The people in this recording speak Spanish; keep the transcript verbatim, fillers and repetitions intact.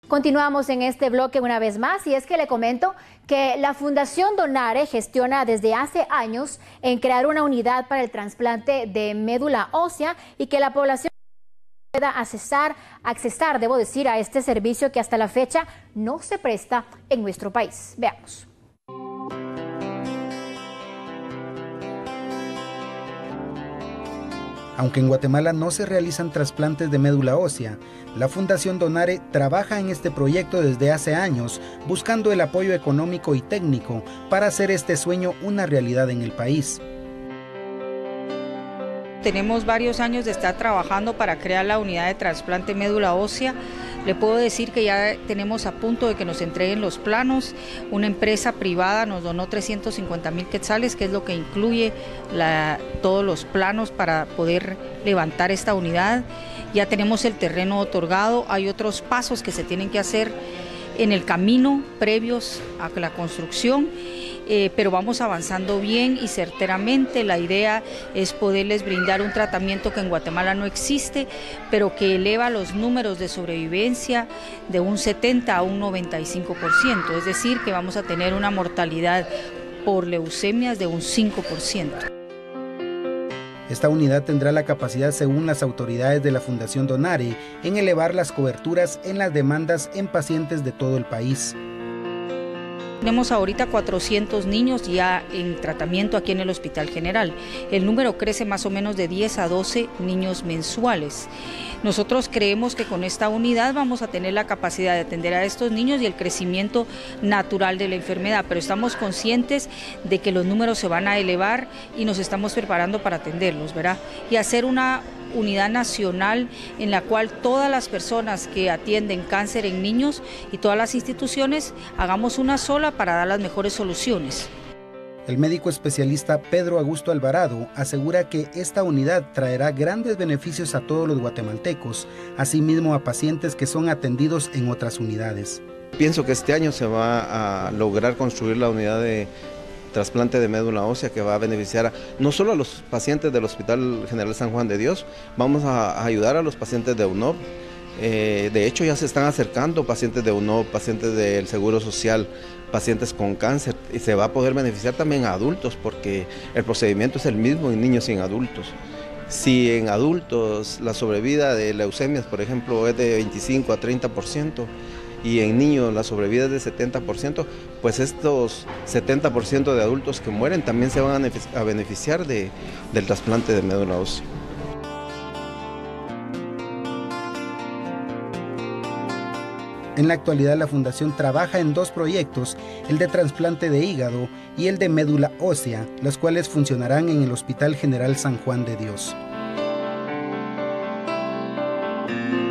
Continuamos en este bloque una vez más y es que le comento que la Fundación Donare gestiona desde hace años en crear una unidad para el trasplante de médula ósea y que la población pueda accesar, accesar, debo decir, a este servicio que hasta la fecha no se presta en nuestro país. Veamos. Aunque en Guatemala no se realizan trasplantes de médula ósea, la Fundación Donare trabaja en este proyecto desde hace años, buscando el apoyo económico y técnico para hacer este sueño una realidad en el país. Tenemos varios años de estar trabajando para crear la unidad de trasplante médula ósea. Le puedo decir que ya tenemos a punto de que nos entreguen los planos. Una empresa privada nos donó trescientos cincuenta mil quetzales, que es lo que incluye la, todos los planos para poder levantar esta unidad. Ya tenemos el terreno otorgado, hay otros pasos que se tienen que hacer en el camino previos a la construcción. Eh, pero vamos avanzando bien y certeramente. La idea es poderles brindar un tratamiento que en Guatemala no existe, pero que eleva los números de sobrevivencia de un setenta a un noventa y cinco por ciento, es decir, que vamos a tener una mortalidad por leucemias de un cinco por ciento. Esta unidad tendrá la capacidad, según las autoridades de la Fundación Donare, en elevar las coberturas en las demandas en pacientes de todo el país. Tenemos ahorita cuatrocientos niños ya en tratamiento aquí en el Hospital General. El número crece más o menos de diez a doce niños mensuales. Nosotros creemos que con esta unidad vamos a tener la capacidad de atender a estos niños y el crecimiento natural de la enfermedad, pero estamos conscientes de que los números se van a elevar y nos estamos preparando para atenderlos, ¿verdad? Y hacer una unidad nacional en la cual todas las personas que atienden cáncer en niños y todas las instituciones hagamos una sola para dar las mejores soluciones. El médico especialista Pedro Augusto Alvarado asegura que esta unidad traerá grandes beneficios a todos los guatemaltecos, asimismo a pacientes que son atendidos en otras unidades. Pienso que este año se va a lograr construir la unidad de trasplante de médula ósea que va a beneficiar a, no solo a los pacientes del Hospital General San Juan de Dios, vamos a, a ayudar a los pacientes de U N O P. Eh, de hecho ya se están acercando pacientes de U N O P, pacientes del Seguro Social, pacientes con cáncer, y se va a poder beneficiar también a adultos porque el procedimiento es el mismo en niños y en adultos. Si en adultos la sobrevida de leucemias, por ejemplo, es de veinticinco a treinta por ciento, y en niños la sobrevida es de setenta por ciento, pues estos setenta por ciento de adultos que mueren también se van a beneficiar de, del trasplante de médula ósea. En la actualidad la Fundación trabaja en dos proyectos, el de trasplante de hígado y el de médula ósea, los cuales funcionarán en el Hospital General San Juan de Dios.